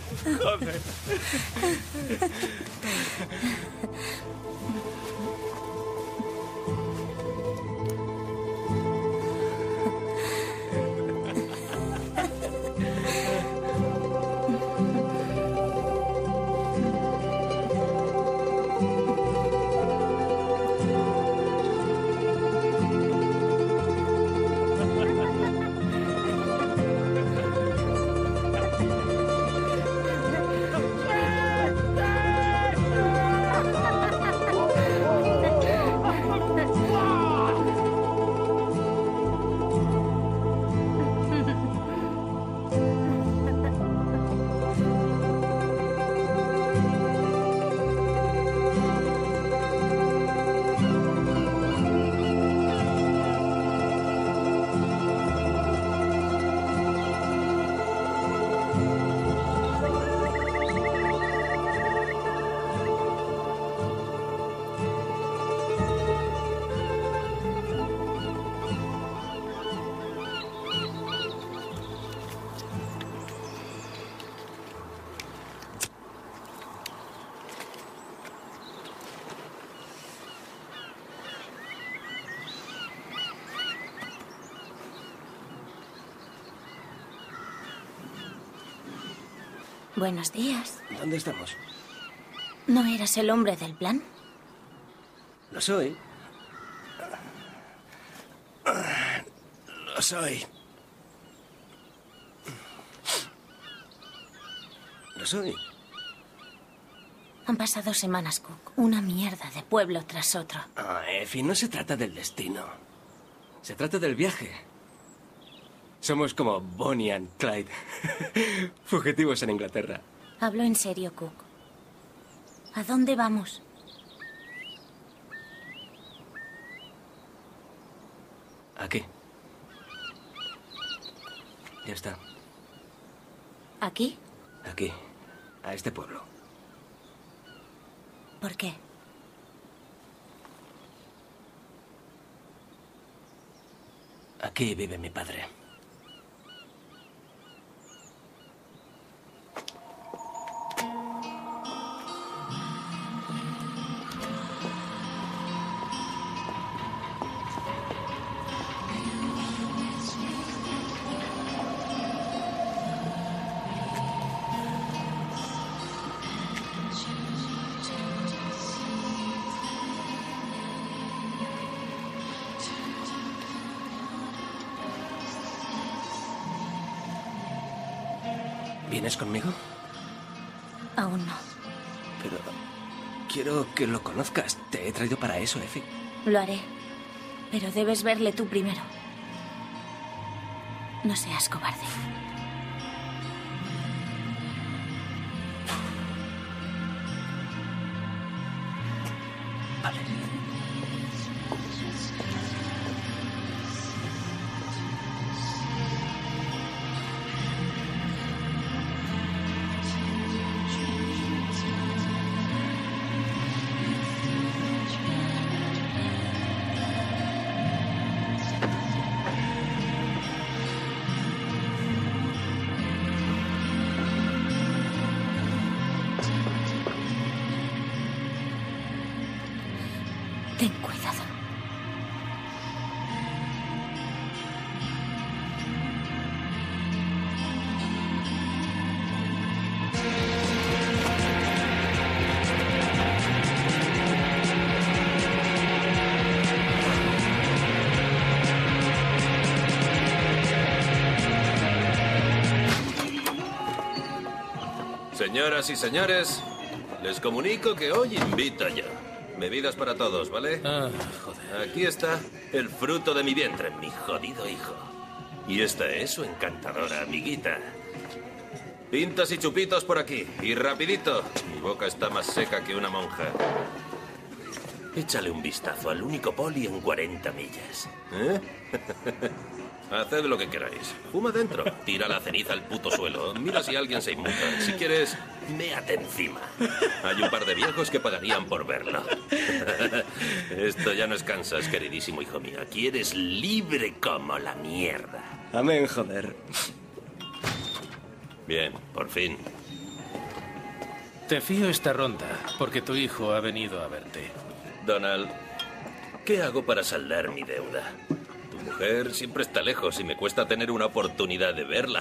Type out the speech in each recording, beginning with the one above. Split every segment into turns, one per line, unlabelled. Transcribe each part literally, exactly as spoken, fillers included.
Joder.
Buenos días.
¿Dónde estamos?
¿No eras el hombre del plan?
Lo soy. Lo soy. Lo soy.
Han pasado semanas, Cook. Una mierda de pueblo tras otro.
Ah, Effie, no se trata del destino. Se trata del viaje. Somos como Bonnie and Clyde. Fugitivos en Inglaterra.
Hablo en serio, Cook. ¿A dónde vamos?
Aquí. Ya está.
¿Aquí?
Aquí. A este pueblo.
¿Por qué?
Aquí vive mi padre. ¿Vienes conmigo?
Aún no.
Pero quiero que lo conozcas. Te he traído para eso, Effie.
Lo haré. Pero debes verle tú primero. No seas cobarde.
Vale.
Ten cuidado.
Señoras y señores, les comunico que hoy invito yo. Bebidas para todos, ¿vale?
Ah, joder.
Aquí está el fruto de mi vientre, mi jodido hijo. Y esta es su encantadora amiguita. Pintas y chupitos por aquí. Y rapidito. Mi boca está más seca que una monja. Échale un vistazo al único poli en cuarenta millas. ¿Eh? Haced lo que queráis. Fuma dentro. Tira la ceniza al puto suelo. Mira si alguien se inmuta. Si quieres, méate encima. Hay un par de viejos que pagarían por verlo. Esto ya no es Kansas, queridísimo hijo mío. Aquí eres libre como la mierda.
Amén, joder.
Bien, por fin.
Te fío esta ronda, porque tu hijo ha venido a verte.
Donald, ¿qué hago para saldar mi deuda? Tu mujer siempre está lejos y me cuesta tener una oportunidad de verla.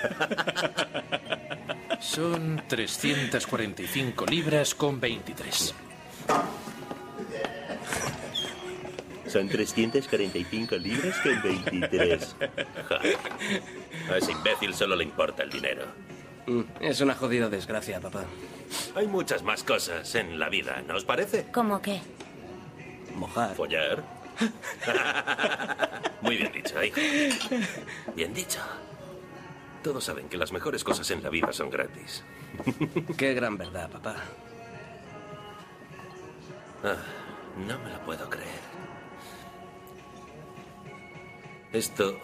Son trescientas cuarenta y cinco libras con veintitrés.
Son trescientas cuarenta y cinco libras con veintitrés.
Ja. A ese imbécil solo le importa el dinero.
Mm, Es una jodida desgracia, papá.
Hay muchas más cosas en la vida, ¿no os parece?
¿Cómo qué?
Mojar.
¿Follar? Muy bien dicho, hijo. Bien dicho. Todos saben que las mejores cosas en la vida son gratis.
Qué gran verdad, papá.
Ah, no me lo puedo creer. Esto...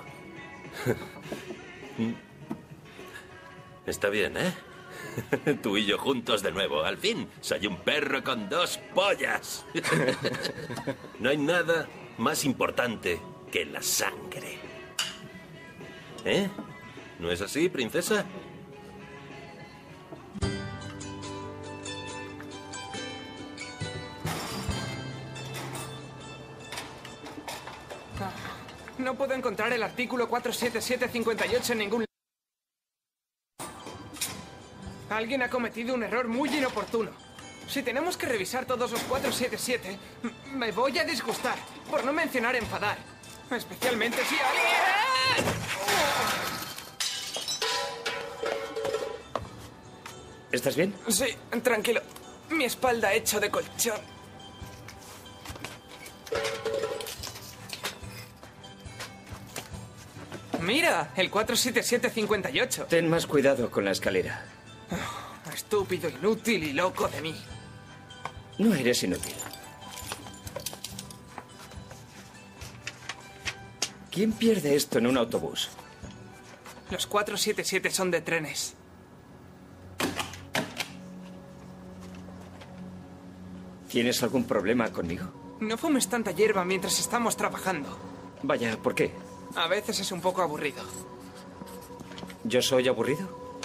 Está bien, ¿eh? Tú y yo juntos de nuevo. Al fin, soy un perro con dos pollas. No hay nada más importante que la sangre. ¿Eh? ¿No es así, princesa?
No puedo encontrar el artículo cuatrocientos setenta y siete cincuenta y ocho en ningún... Alguien ha cometido un error muy inoportuno. Si tenemos que revisar todos los cuatrocientos setenta y siete, m- me voy a disgustar, por no mencionar enfadar. Especialmente si alguien...
¿Estás bien?
Sí, tranquilo. Mi espalda hecho de colchón. Mira, el cuatrocientos setenta y siete cincuenta y ocho.
Ten más cuidado con la escalera.
Estúpido, inútil y loco de mí.
No eres inútil. ¿Quién pierde esto en un autobús?
Los cuatrocientos setenta y siete son de trenes.
¿Tienes algún problema conmigo?
No fumes tanta hierba mientras estamos trabajando.
Vaya, ¿por qué?
A veces es un poco aburrido.
¿Yo soy aburrido?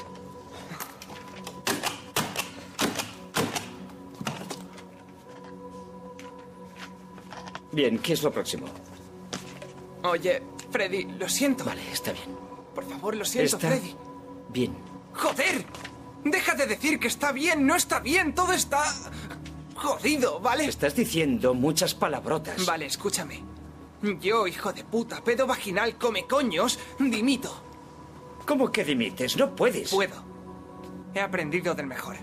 Bien, ¿qué es lo próximo?
Oye, Freddy, lo siento.
Vale, está bien.
Por favor, lo siento,
Está
Freddy.
bien.
¡Joder! Deja de decir que está bien, no está bien, todo está... jodido, ¿vale?
Estás diciendo muchas palabrotas.
Vale, escúchame. Yo, hijo de puta, pedo vaginal, come coños, dimito.
¿Cómo que dimites? No puedes.
Puedo. He aprendido del mejor.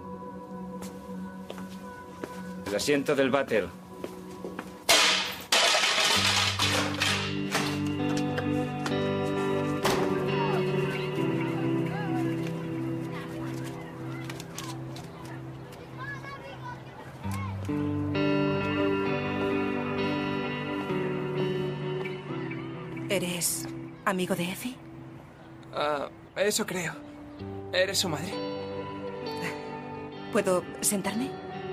El asiento del váter.
¿Eres amigo de Effie?
Ah, eso creo. ¿Eres su madre?
¿Puedo sentarme?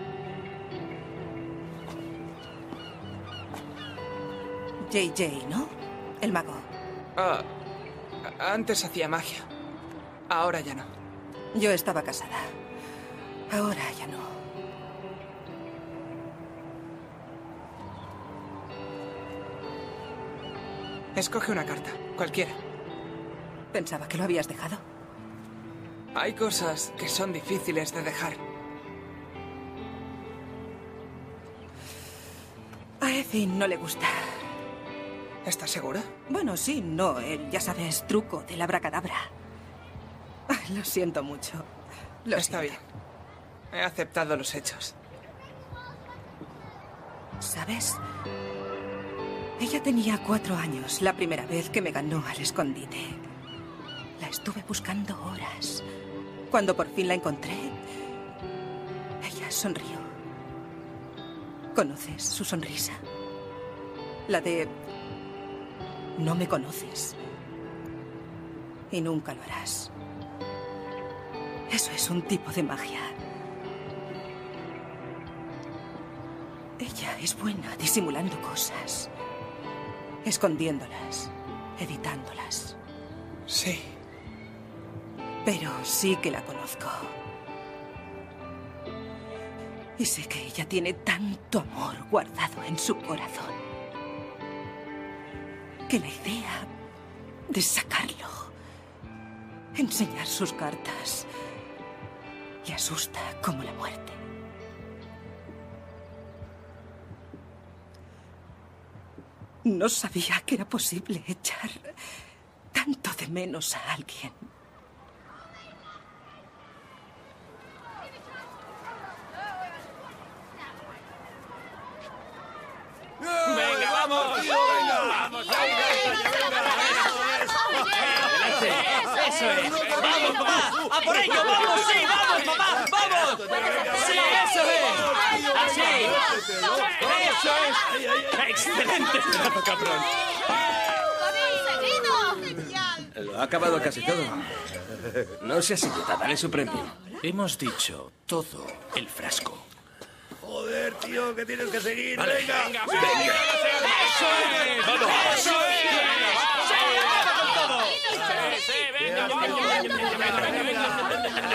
J J, ¿no? El mago.
Ah, antes hacía magia. Ahora ya no.
Yo estaba casada. Ahora ya no.
Escoge una carta, cualquiera.
Pensaba que lo habías dejado.
Hay cosas que son difíciles de dejar.
A Effie no le gusta.
¿Estás segura?
Bueno, sí, no. Él, ya sabes, truco del abracadabra. Ay, lo siento mucho. Lo
Está
siento.
bien. He aceptado los hechos.
¿Sabes? Ella tenía cuatro años la primera vez que me ganó al escondite. La estuve buscando horas. Cuando por fin la encontré, ella sonrió. ¿Conoces su sonrisa? La de... no me conoces. Y nunca lo harás. Eso es un tipo de magia. Ella es buena disimulando cosas. Escondiéndolas, editándolas.
Sí.
Pero sí que la conozco. Y sé que ella tiene tanto amor guardado en su corazón, que la idea de sacarlo, enseñar sus cartas, le asusta como la muerte. No sabía que era posible echar tanto de menos a alguien.
¡Venga, vamos! ¡Venga! ¡Vamos,
¡Adelante! ¡Eso es! ¡Vamos, papá! ¡A por ello! ¡Vamos, sí! ¡Vamos, papá! ¡Vamos! ¡Sí, eso es! ¡Así! ¡Eso es! ¡Excelente trabajo, cabrón!
Lo ha acabado casi todo. No seas idiota, dale su premio.
Hemos dicho todo el frasco.
Joder, tío, que tienes que seguir.
Vale.
Venga,
Venga,
venga.
¡Eso es!
¡Vamos!
¡Eso es! ¡Sí, vamos con todo!
Sí, venga, vamos.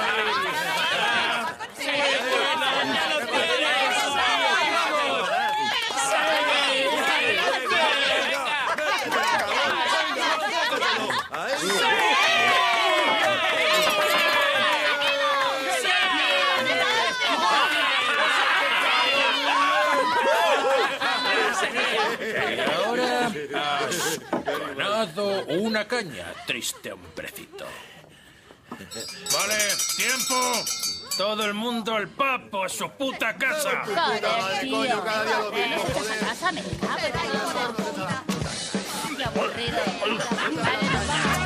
Y ahora has ganado una caña, triste hombrecito.
Vale, tiempo.
Todo el mundo al papo, a su puta casa.
Joder, tío.
coño, cada día lo
Joder,
mismo,
¿no
joder.
a casa? Me cago en la Qué aburrido. Vale, nos vamos.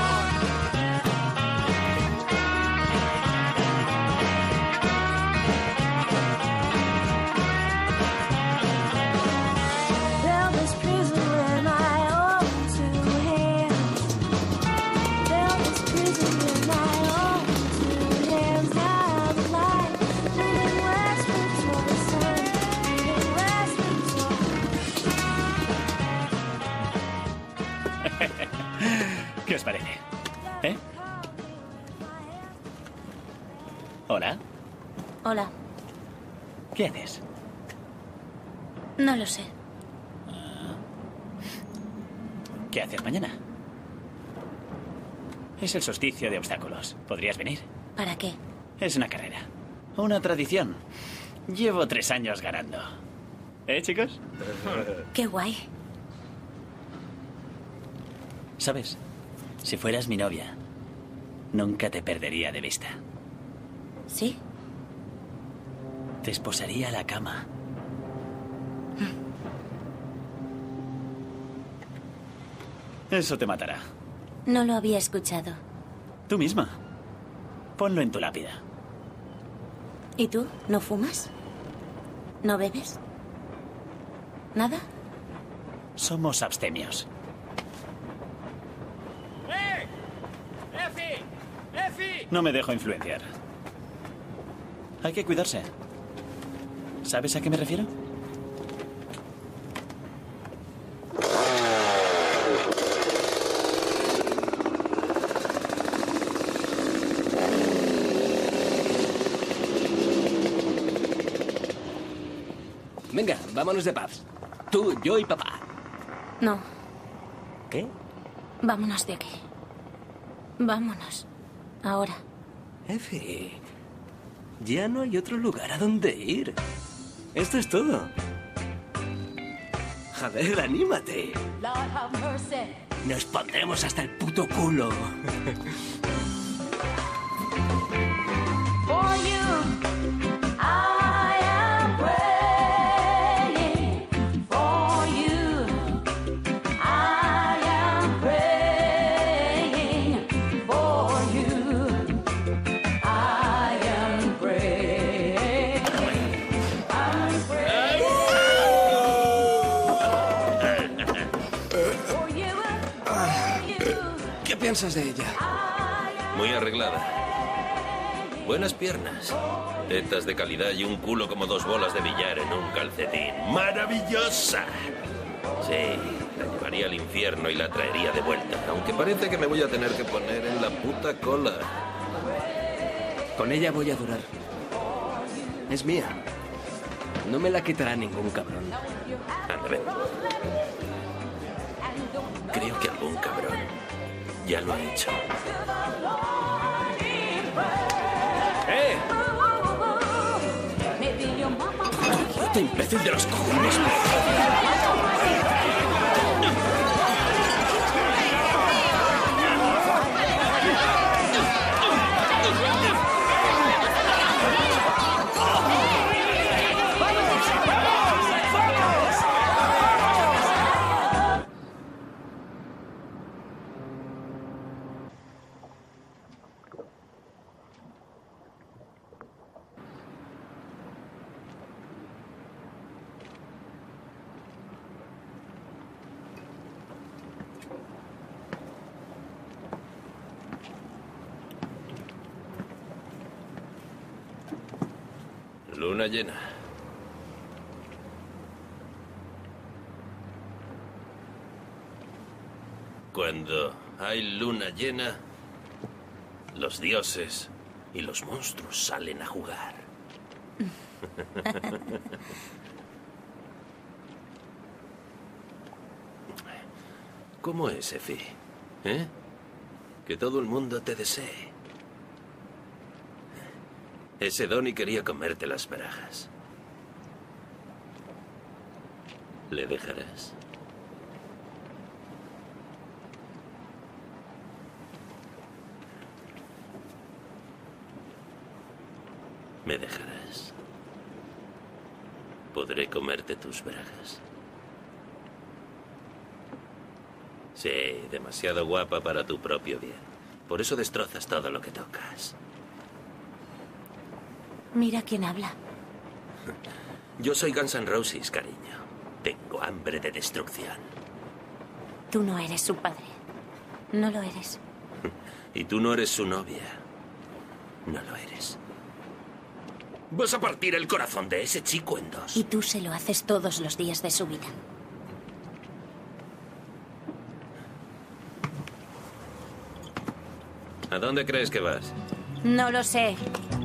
Build this prison with my own two hands. Build this prison with my own two hands. Now the light moving westward toward the sun, moving westward toward.
¿Qué os parece? ¿Eh? ¿Hola?
Hola.
¿Qué haces?
No lo sé.
¿Qué haces mañana? Es el solsticio de obstáculos. ¿Podrías venir?
¿Para qué?
Es una carrera. Una tradición. Llevo tres años ganando. ¿Eh, chicos?
Qué guay.
¿Sabes? Si fueras mi novia, nunca te perdería de vista.
¿Sí?
Te esposaría a la cama. Eso te matará.
No lo había escuchado.
Tú misma. Ponlo en tu lápida.
¿Y tú? ¿No fumas? ¿No bebes? ¿Nada?
Somos abstemios.
¡Eh! ¡Efi! ¡Efi!
No me dejo influenciar. Hay que cuidarse. ¿Sabes a qué me refiero?
Venga, vámonos de pubs. Tú, yo y papá.
No.
¿Qué?
Vámonos de aquí. Vámonos. Ahora.
Efi, ya no hay otro lugar a donde ir. Esto es todo. Joder, anímate.
Lord have mercy.
Nos pondremos hasta el puto culo.
For you, I am praying. For you, I am praying. For you, I am praying. I'm praying. For you, for you.
¿Qué piensas de ella?
Muy arreglada. Buenas piernas. Tetas de calidad y un culo como dos bolas de billar en un calcetín. ¡Maravillosa! Sí, la llevaría al infierno y la traería de vuelta. Aunque parece que me voy a tener que poner en la puta cola.
Con ella voy a durar. Es mía. No me la quitará ningún cabrón.
Anda, ven. Creo que algún cabrón ya lo ha hecho.
¡Eh!
¡Idiota imbécil de los cojones!
Luna llena. Cuando hay luna llena, los dioses y los monstruos salen a jugar. ¿Cómo es, Effie? ¿Eh? Que todo el mundo te desee. Ese Donnie quería comerte las barajas. ¿Le dejarás? ¿Me dejarás? ¿Podré comerte tus bragas? Sí, demasiado guapa para tu propio bien. Por eso destrozas todo lo que tocas.
Mira quién habla.
Yo soy Guns N' Roses, cariño. Tengo hambre de destrucción.
Tú no eres su padre. No lo eres.
Y tú no eres su novia. No lo eres. Vas a partir el corazón de ese chico en dos.
Y tú se lo haces todos los días de su vida.
¿A dónde crees que vas?
No lo sé.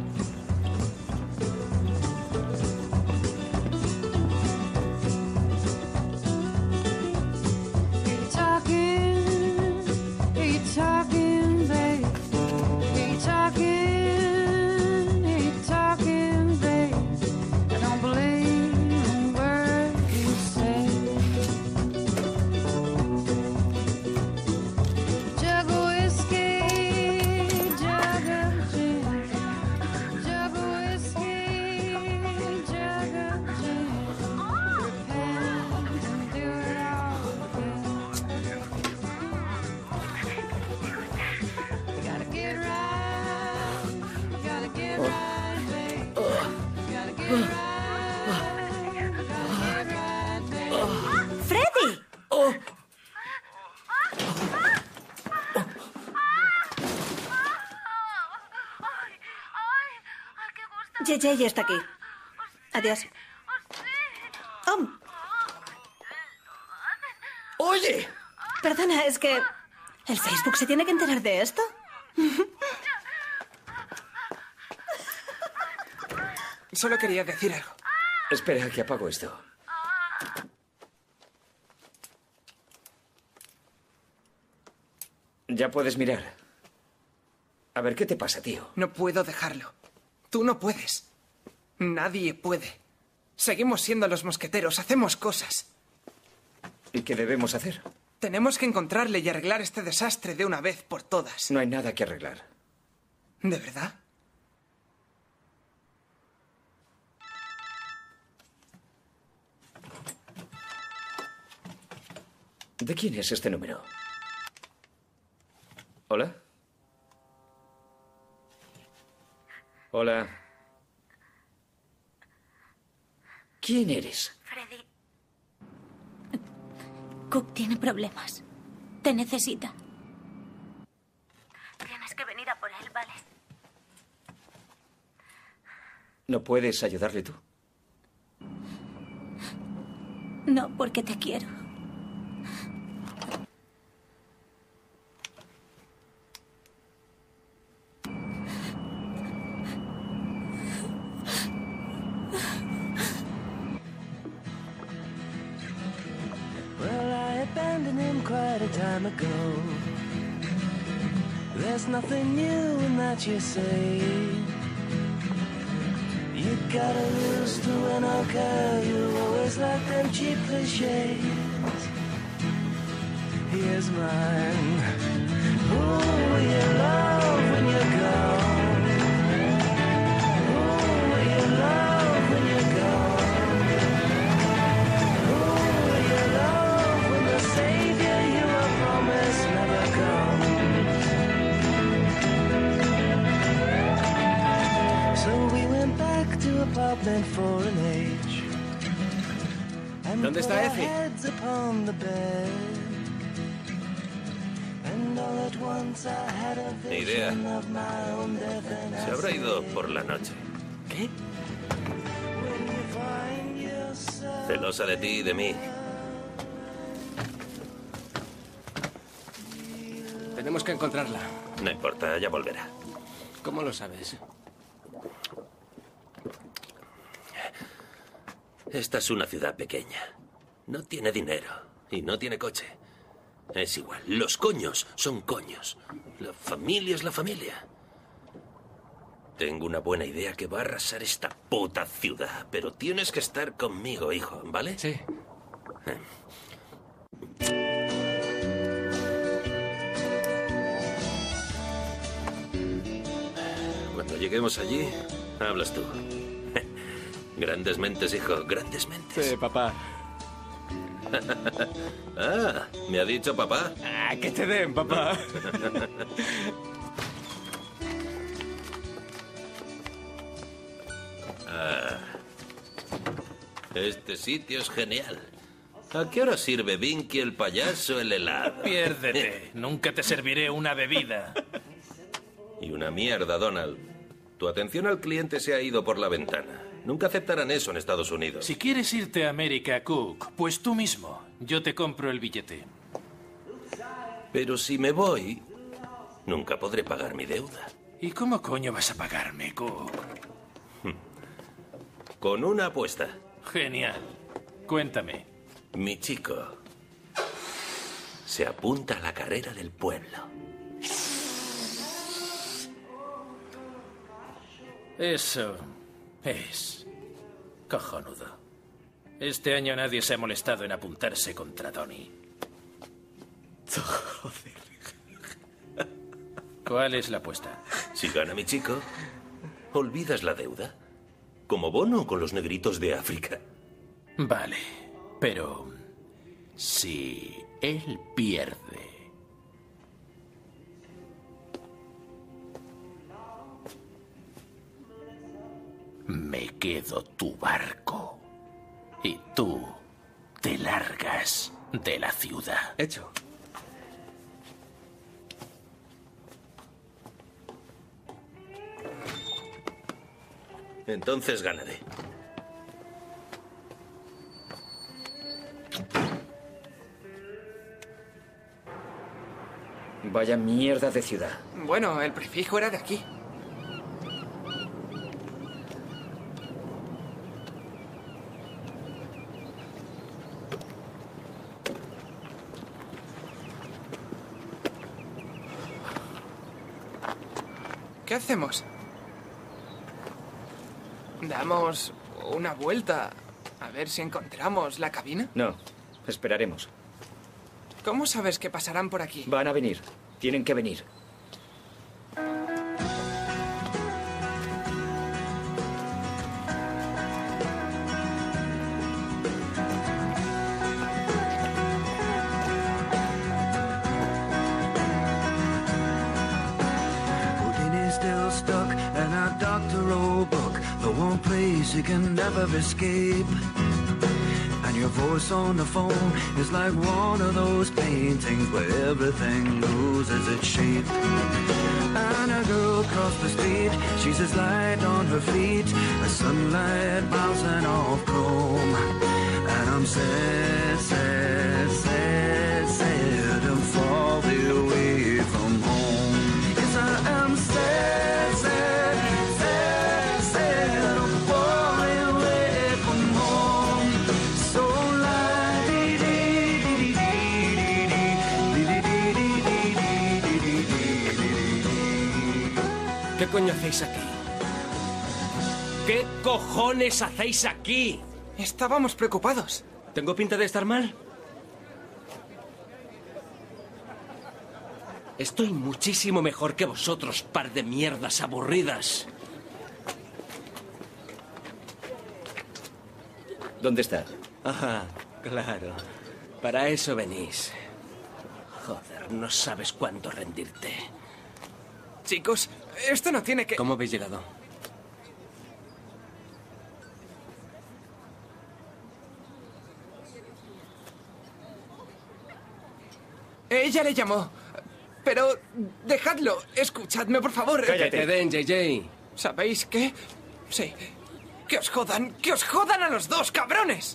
¡Freddy!
Oh.
J J ya está aquí. Adiós. Oh.
¡Oye!
Perdona, es que... ¿El Facebook se tiene que enterar de esto?
Solo quería decir algo.
Espera, que apago esto. Ya puedes mirar. A ver, ¿qué te pasa, tío?
No puedo dejarlo. Tú no puedes. Nadie puede. Seguimos siendo los mosqueteros, hacemos cosas.
¿Y qué debemos hacer?
Tenemos que encontrarle y arreglar este desastre de una vez por todas.
No hay nada que arreglar.
¿De verdad?
¿De quién es este número? ¿Hola? Hola. ¿Quién eres?
Freddy. Cook tiene problemas. Te necesita. Tienes que venir a por él, ¿vale?
¿No puedes ayudarle tú?
No, porque te quiero.
happened quite a time ago. There's nothing new in that you say. You gotta lose to win, okay. You always like them cheap cliches. Here's mine. Who will you love when you're gone? Who will you love when you're gone? Who will you love when the savior you were promised never comes? So we went back to a pub meant for an age. And
¿Dónde está
put our
Effie?
heads upon the bed. And all at once I had a
Ni idea.
vision of my own death and
Se habrá ido por la noche.
¿Qué?
when you find yourself
Celosa de ti y de mí.
Tenemos que encontrarla.
No importa, ya volverá.
¿Cómo lo sabes?
Esta es una ciudad pequeña. No tiene dinero y no tiene coche. Es igual. Los coños son coños. La familia es la familia. Tengo una buena idea que va a arrasar esta puta ciudad, pero tienes que estar conmigo, hijo, ¿vale?
Sí.
Cuando lleguemos allí, hablas tú. Grandes mentes, hijo, grandes mentes.
Sí, papá.
Ah, ¿me ha dicho papá?
Ah, que te den, papá.
Ah, este sitio es genial. ¿A qué hora sirve Vinky el payaso el helado?
Piérdete. Nunca te serviré una bebida.
Y una mierda, Donald. Tu atención al cliente se ha ido por la ventana. Nunca aceptarán eso en Estados Unidos.
Si quieres irte a América, Cook, pues tú mismo. Yo te compro el billete.
Pero si me voy, nunca podré pagar mi deuda.
¿Y cómo coño vas a pagarme, Cook?
Con una apuesta.
Genial. Cuéntame.
Mi chico se apunta a la carrera del pueblo.
Eso es cojonudo. Este año nadie se ha molestado en apuntarse contra Tony.
Joder.
¿Cuál es la apuesta?
Si gana mi chico, olvidas la deuda. Como Bono con los negritos de África.
Vale, pero si él pierde... me quedo tu barco y tú te largas de la ciudad.
Hecho.
Entonces ganaré.
Vaya mierda de ciudad.
Bueno, el prefijo era de aquí. ¿Qué hacemos? ¿Damos una vuelta a ver si encontramos la cabina?
No, esperaremos.
¿Cómo sabes que pasarán por aquí?
Van a venir. Tienen que venir.
Houdini's still stuck in a doctoral book, the one place he can never escape. And your voice on the phone is like one of those paintings where everything loses its shape. And a girl across the street, she's as light on her feet as sunlight bouncing off chrome. And I'm sad, sad, sad, sad and far away from home. Yes, I am sad, sad, sad, sad, I'm far away from home. So la dee dee dee dee dee
coño hacéis aquí? ¿Qué cojones hacéis aquí?
Estábamos preocupados.
¿Tengo pinta de estar mal? Estoy muchísimo mejor que vosotros, par de mierdas aburridas.
¿Dónde está?
Ajá, claro. Para eso venís. Joder, no sabes cuándo rendirte.
Chicos, esto no tiene que...
¿Cómo habéis llegado?
Ella le llamó. Pero dejadlo. Escuchadme, por favor.
Que te den, J J.
¿Sabéis qué? Sí. ¡Que os jodan! ¡Que os jodan a los dos, cabrones!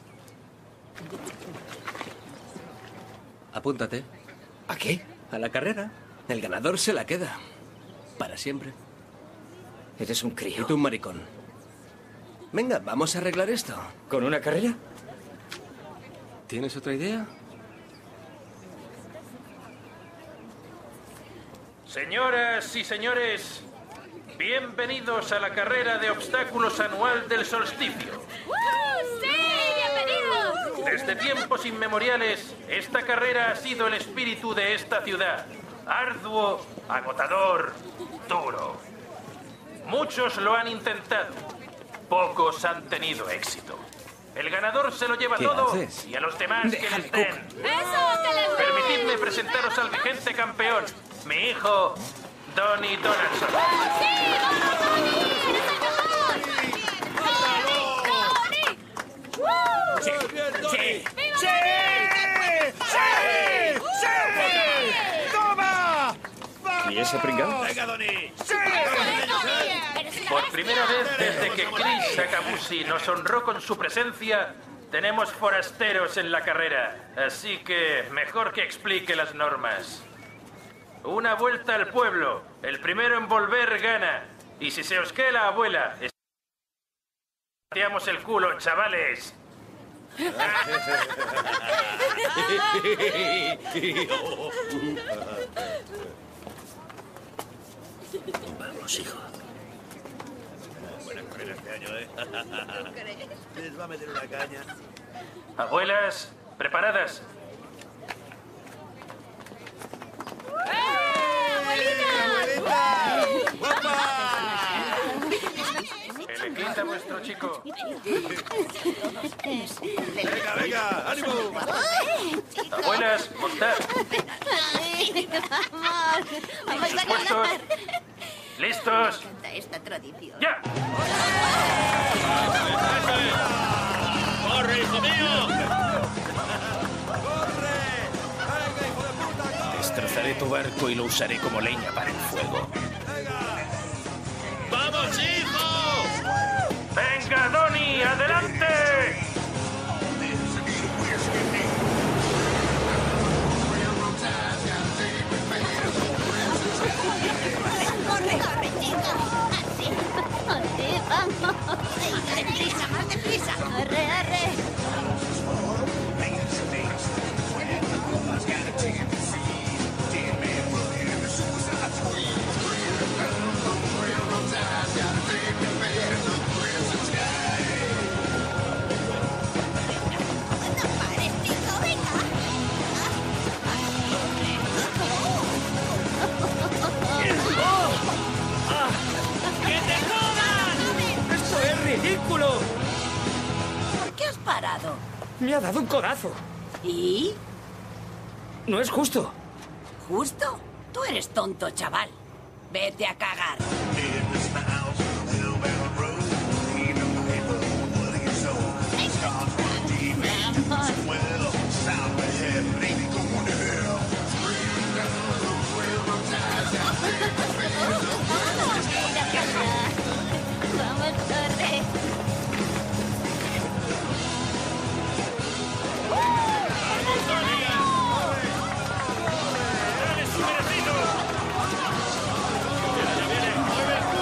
Apúntate.
¿A qué?
A la carrera. El ganador se la queda. Para siempre.
Eres un crío.
Y tú un maricón. Venga, vamos a arreglar esto.
¿Con una carrera?
¿Tienes otra idea?
Señoras y señores, bienvenidos a la carrera de obstáculos anual del solsticio.
¡Uh! ¡Sí! ¡Bienvenidos!
Desde tiempos inmemoriales, esta carrera ha sido el espíritu de esta ciudad. Arduo, agotador, duro. Muchos lo han intentado. Pocos han tenido éxito. El ganador se lo lleva
¿Qué
todo
haces?
y a los demás que
Déjale,
les den.
¡Eso! ¡Que les den!
Permitidme presentaros al vigente campeón, mi hijo, Donny Donaldson.
¡Sí! ¡Vamos, Tony! ¡Eres el mejor! ¡Tony! ¡Woo!
¡Sí!
¡Viva
¡Sí!
Tony!
¡Sí! ¡Sí! ¡Toma!
¿Y ese pringao?
¡Venga, Donny! ¡Sí!
Por primera vez desde que Chris Sakabushi nos honró con su presencia, tenemos forasteros en la carrera. Así que mejor que explique las normas. Una vuelta al pueblo. El primero en volver gana. Y si se os queda la abuela, pateamos el culo, chavales.
Vamos, hijo.
Buena carrera este año, ¿eh? Les va a meter una caña.
Abuelas, preparadas. Elegid a vuestro chico.
Venga, venga, ánimo.
Abuelas, montad.
¡Vamos a
¿Puestos?
ganar!
¿Listos?
Esta tradición.
¡Ya!
¡Corre, hijo mío!
Destrozaré tu barco y lo usaré como leña para el fuego.
¡Vamos, hijo!
¡Venga, Donny, adelante!
¡Corre, corre, chico! ¡Así! ¡Así, vamos! ¡Venga, deprisa, más deprisa! ¡Arre, arre! ¡No pares, chico! ¡Venga!
¡Que te jodan!
¡Esto es ridículo!
¿Por qué has parado?
Me ha dado un codazo.
¿Y?
No es justo.
¿Justo? Tú eres tonto, chaval. Vete a cagar. Vamos, corre.
¡Dale su merecido!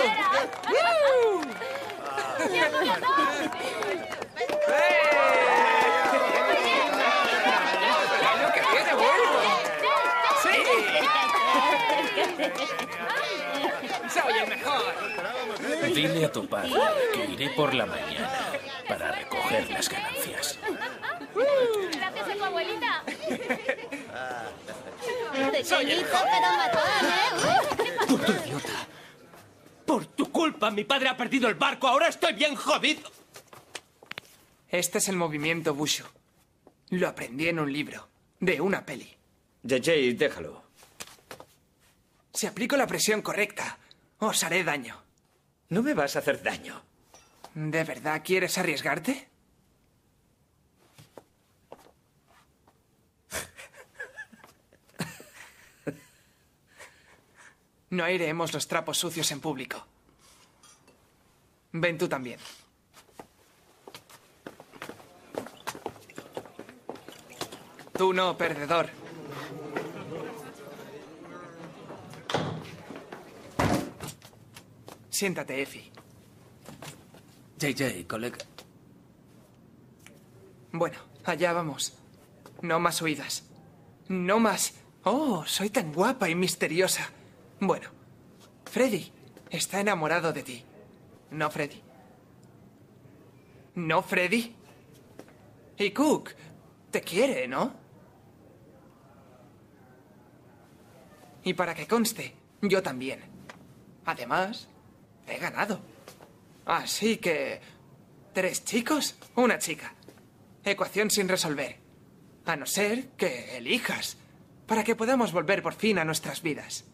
¡Año que viene vuelvo! ¡Sí! ¡Soy el mejor!
Dile a tu padre que iré por la mañana para recoger las ganancias.
Gracias a tu abuelita.
Pequeñito, pero matón, ¿eh?
¡Puto idiota! Por tu culpa, mi padre ha perdido el barco. Ahora estoy bien jodido.
Este es el movimiento Bushu. Lo aprendí en un libro, de una peli.
J J, déjalo.
Si aplico la presión correcta, os haré daño.
No me vas a hacer daño.
¿De verdad quieres arriesgarte? No airemos los trapos sucios en público. Ven tú también. Tú no, perdedor. Siéntate, Effie.
J J, colega.
Bueno, allá vamos. No más huidas. No más. Oh, soy tan guapa y misteriosa. Bueno, Freddy está enamorado de ti. ¿No, Freddy? ¿No, Freddy? Y Cook te quiere, ¿no? Y para que conste, yo también. Además, he ganado. Así que... ¿Tres chicos? Una chica. Ecuación sin resolver. A no ser que elijas. Para que podamos volver por fin a nuestras vidas.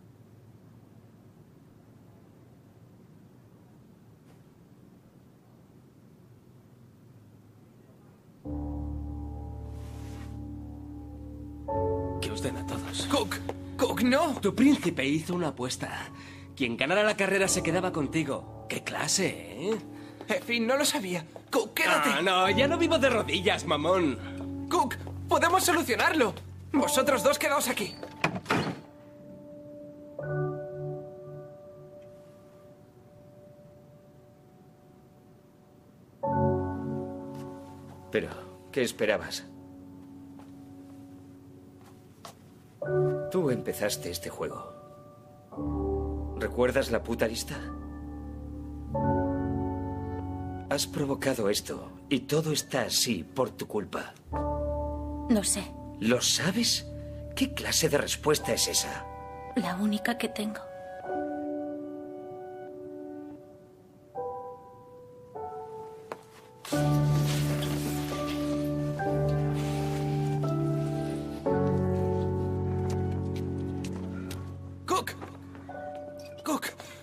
Que os den a todos.
Cook, Cook, no.
Tu príncipe hizo una apuesta. Quien ganara la carrera se quedaba contigo. ¡Qué clase, eh!
En fin, no lo sabía. Cook, quédate.
Ah, no, ya no vivo de rodillas, mamón.
Cook, podemos solucionarlo. Vosotros dos quedaos aquí.
Pero, ¿qué esperabas? Tú empezaste este juego. ¿Recuerdas la puta lista? Has provocado esto y todo está así por tu culpa.
No sé,
¿Lo sabes? ¿Qué clase de respuesta es esa?
la única que tengo.
Cook. Cook.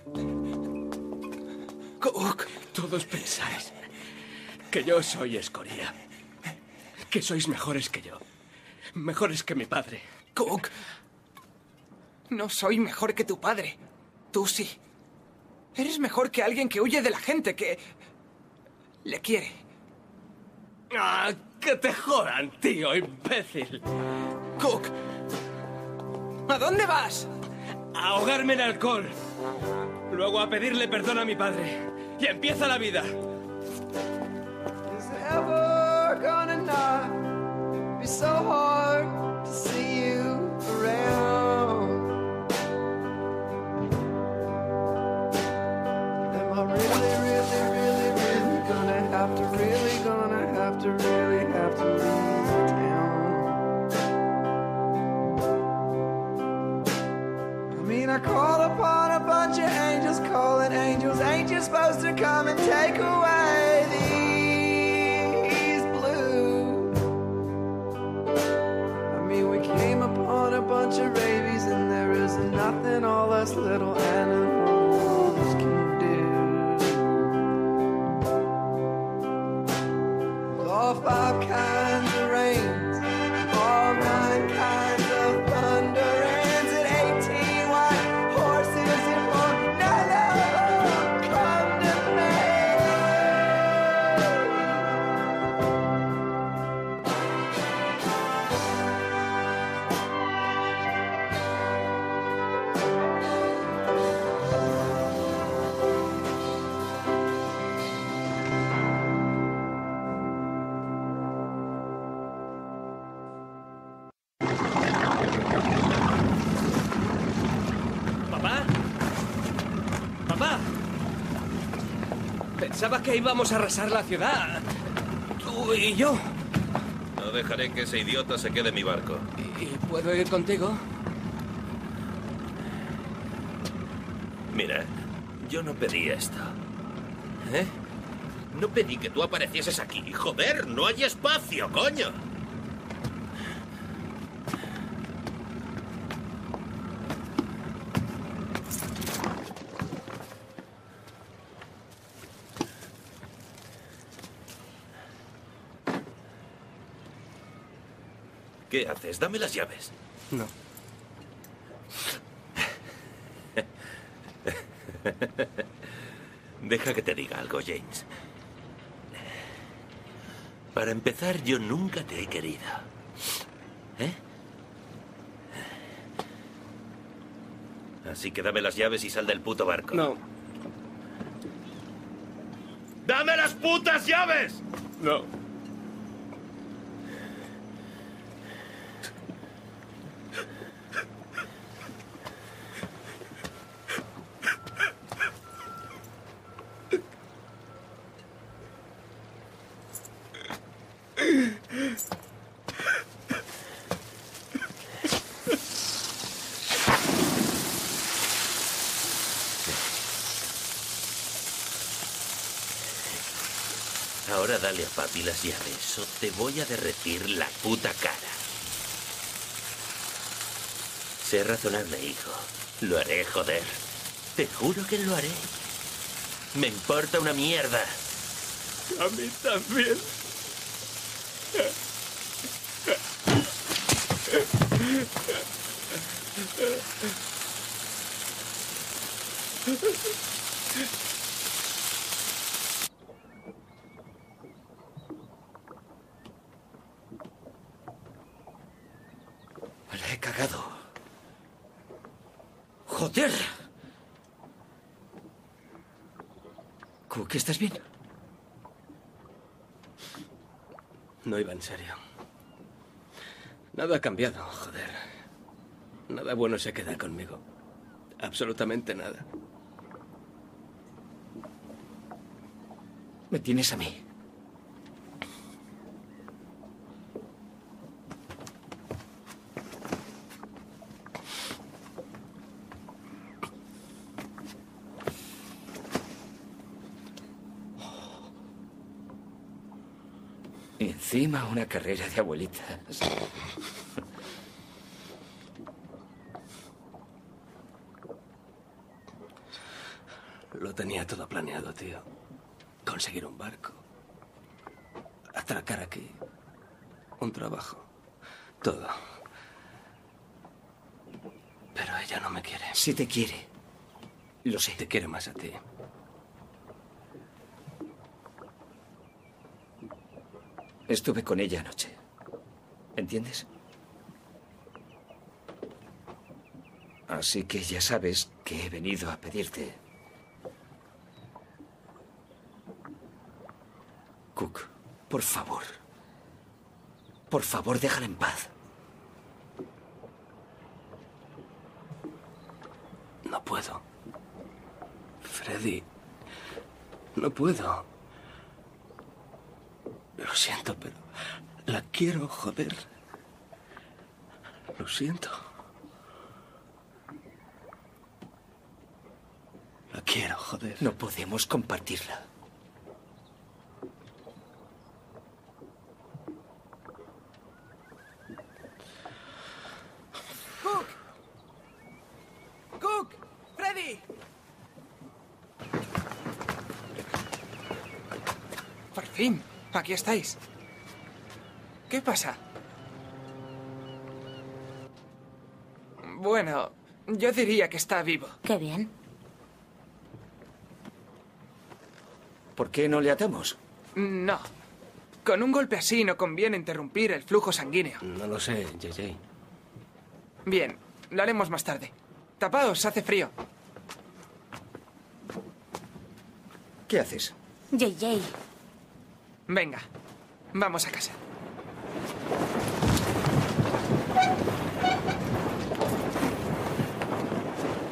Cook.
Todos pensáis que yo soy escoria. Que sois mejores que yo. Mejores que mi padre.
Cook. No soy mejor que tu padre. Tú sí. Eres mejor que alguien que huye de la gente, que... le quiere.
¡Ah, que te jodan, tío, imbécil!
Cook. ¿A dónde vas?
A ahogarme en alcohol. Luego a pedirle perdón a mi padre. Y empieza la vida.
Is it ever gonna not be so hard to see you around? Am I really, really, really, really gonna have to, really gonna have to, really have to leave town? I mean, I call upon a bunch of angels, calling angels. Ain't you supposed to come and take away these blues? I mean, we came upon a bunch of rabies, and there is nothing all us little animals can do. With all five kinds of rains, all nine kinds of thunder, ends at eighteen white horses and more. None of them come to me.
Pensaba que íbamos a arrasar la ciudad. Tú y yo.
No dejaré que ese idiota se quede en mi barco.
¿Y puedo ir contigo?
Mira, yo no pedí esto. ¿Eh? No pedí que tú aparecieses aquí. Joder, no hay espacio, coño. ¿Qué haces? Dame las llaves.
No.
Deja que te diga algo, James. Para empezar, yo nunca te he querido. ¿Eh? Así que dame las llaves y sal del puto barco.
No.
¡Dame las putas llaves!
No.
Ahora dale a papi las llaves o te voy a derretir la puta cara. Sé razonable, hijo. Lo haré, joder. Te juro que lo haré. Me importa una mierda.
A mí también.
Le he cagado. ¡Joder! Cook, ¿estás bien?
No iba en serio. Nada ha cambiado, joder. Nada bueno se queda conmigo. Absolutamente nada.
Me tienes a mí. Y encima una carrera de abuelitas.
Lo tenía todo planeado, tío. Conseguir un barco. Atracar aquí. Un trabajo. Todo. Pero ella no me quiere.
Sí te quiere. Lo sé.
Te quiere más a ti.
Estuve con ella anoche. ¿Entiendes? Así que ya sabes que he venido a pedirte. Cook, por favor. Por favor, déjala en paz.
No puedo. Freddy. No puedo. Lo siento, pero la quiero, joder. Lo siento. La quiero, joder.
No podemos compartirla.
¡Cook! ¡Cook! ¡Freddy! Por fin, aquí estáis. ¿Qué pasa? Bueno, yo diría que está vivo.
Qué bien.
¿Por qué no le atamos?
No. Con un golpe así no conviene interrumpir el flujo sanguíneo.
No lo sé, J J.
Bien, lo haremos más tarde. Tapaos, hace frío.
¿Qué haces?
J J.
Venga, vamos a casa.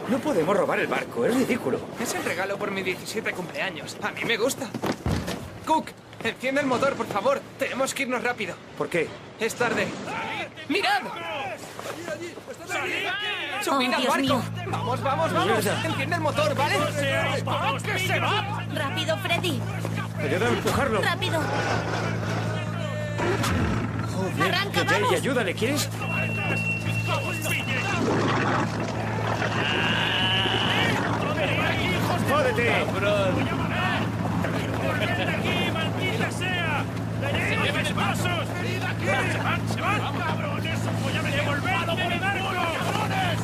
No podemos robar el barco, es ridículo.
Es el regalo por mi diecisiete cumpleaños. A mí me gusta. Cook, enciende el motor, por favor. Tenemos que irnos rápido.
¿Por qué?
Es tarde. ¡Mirad! ¡Subid
Oh,
al
Dios
barco!
mío.
¡Vamos, vamos, vamos!
Mierda.
¡Enciende el motor, ¿vale? ¡Que se va!
Rápido, Freddy.
Ayuda a empujarlo.
Rápido.
Joder,
Arranca,
Jay,
vamos.
ayúdale, ¿quieres? ¡Jódete!
aquí, maldita sea! ¡Le lleven pasos! ¡Se van, se van! ¡Cabrones! ¡Voy a devolverme mi barco! ¡Cabrones!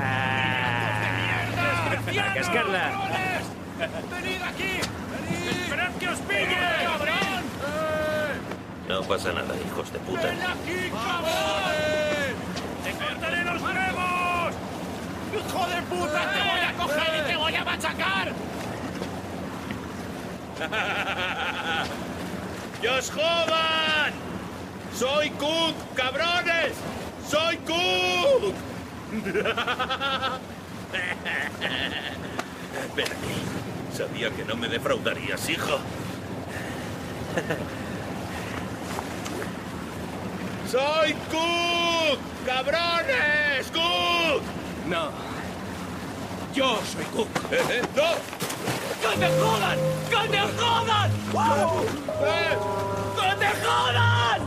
¡A cascarla!
¡Venid aquí! ¡Esperad que os pille! ¡Cabrón!
No pasa nada, hijos de puta.
¡Ven aquí, cabrón! ¡Te cortaré los huevos! ¡Hijo de puta! ¡Te voy a coger y te voy a machacar! ¡Que os jodan! ¡Soy Cook, cabrones! ¡Soy Cook!
Ven aquí. Sabía que no me defraudarías, hijo.
¡Soy Cook! ¡Cabrones! ¡Cook!
No. Yo soy Cook.
¿Eh, eh? ¡No! ¡Que te jodan! ¡Que te jodan! ¡Wow! ¡Eh! ¡Que te jodan!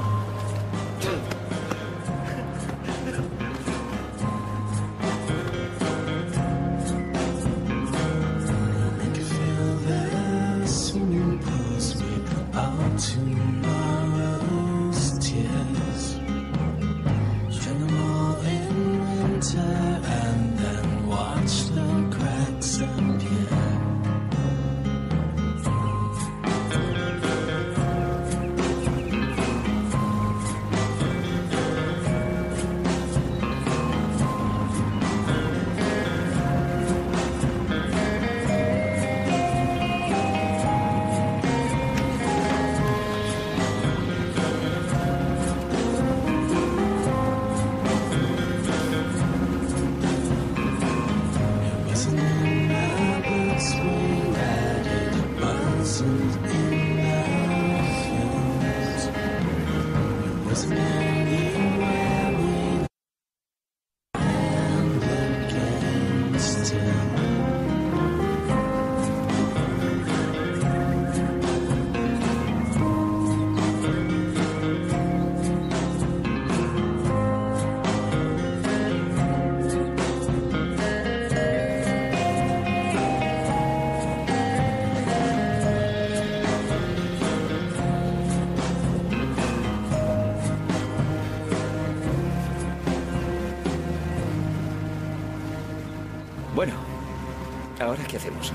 Swimming pools with all tomorrow's tears. Turn them all in winter and then watch the cracks appear. Wasn't in our books we read it, it wasn't in our films. It wasn't anywhere we and against him.
Bueno, ¿ahora qué hacemos?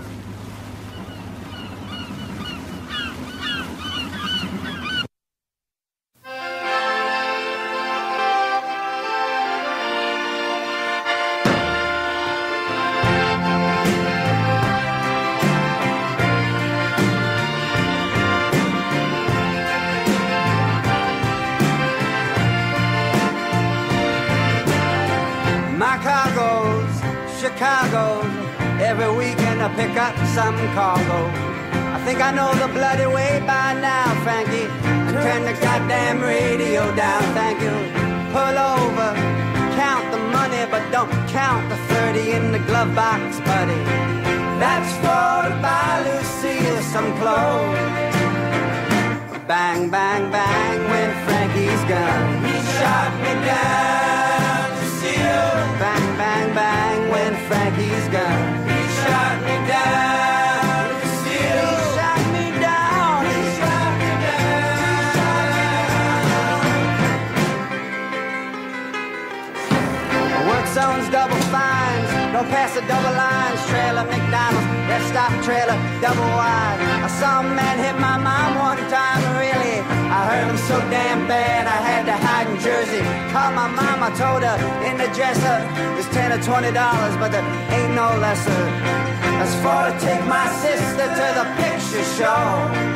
My car goes Chicago. Every weekend I pick up some cargo. I think I know the bloody way by now, Frankie. Turn the goddamn radio down, thank you. Pull over, count the money, but don't count the thirty in the glove box, buddy. That's for to buy Lucille some clothes. Bang, bang, bang, when Frankie's gone. He shot me down, Lucille. Bang, bang, bang, when Frankie's gone. He shot me down, Lucille. He shot me down, he shot me down. Work zones, double fines, don't pass the double lines. Trailer, McDonald's, rest stop trailer, double wide. I saw a man hit my mom one time, really. I heard him so damn bad, I had to hide in Jersey. Called my mom, I told her in the dresser, it's ten or twenty dollars, but there ain't no lesser. That's for to take my sister to the picture show.